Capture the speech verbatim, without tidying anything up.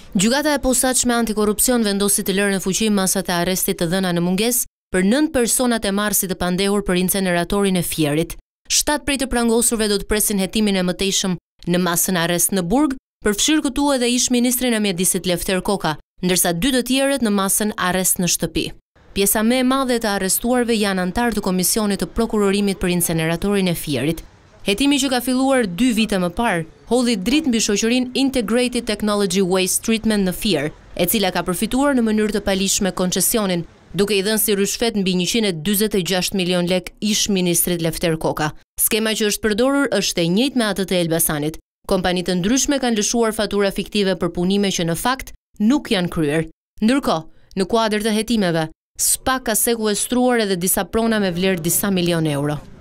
Gjykata e Posaçme Antikorrupsion vendosi të lërë në fuqi masat e arrestit të dhëna në mungesë për nëntë personat e marrësit të pandehur për inceneratorin e Fierit. Shtatë prej të prangosurve do të presin hetimin e metejshëm në masën arrest në burg, përfshirë këtu edhe ish-ministrin e mjedisit Lefter Koka, ndërsa dy të tjerët në masën arrest në shtëpi. Pjesa më e madhe të arrestuarve janë antar të komisionit të prokurorimit për inceneratorin e Fierit. Hetimi që ka filluar dy vite më parë, hodhi dritë mbi shoqërinë Integrated Technology Uaste Treatment në Fier, e cila ka përfituar në mënyrë të palishme koncesionin, duke i dhënë si rishfet mbi njëqind e dyzet e gjashtë milion lek ish-ministrit Lefter Koka. Skema që është përdorur është e njëjtë me atë të Elbasanit. Kompani të ndryshme kanë lëshuar fatura fiktive për punime që në fakt nuk janë kryer. Ndërkohë, në kuadër të hetimeve, S P A ka sekuestruar edhe disa prona me vlerë disa milion euro.